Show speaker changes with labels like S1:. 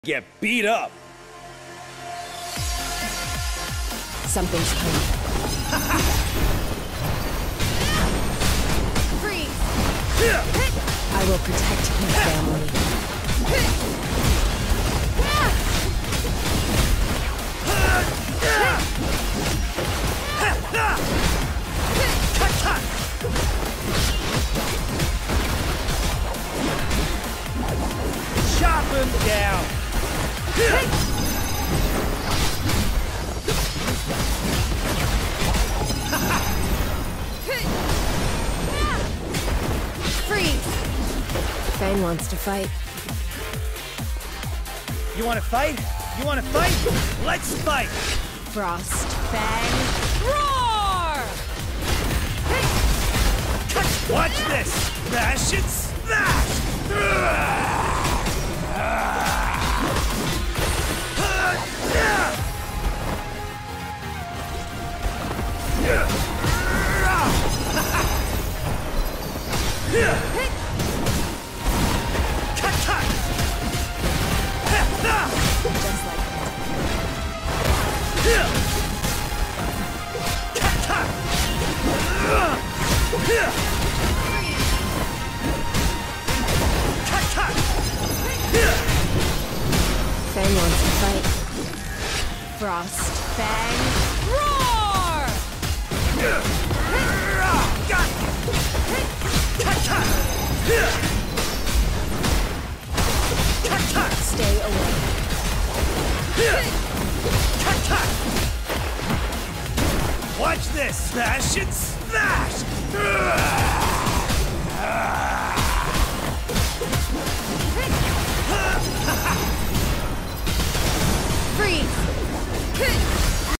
S1: Get beat up.
S2: Something's coming.
S3: Freeze!
S2: I will protect my family.
S1: Chop him down.
S3: Freeze!
S2: Fang wants to fight.
S1: You wanna fight? You wanna fight? Let's fight!
S2: Frost.
S3: Fang! Roar!
S1: Watch this! Smash and smash!
S2: Just like Fang wants to fight. Frost.
S3: Fang! Roar!
S2: Stay away.
S1: Watch this! Smash and smash!
S3: Freeze!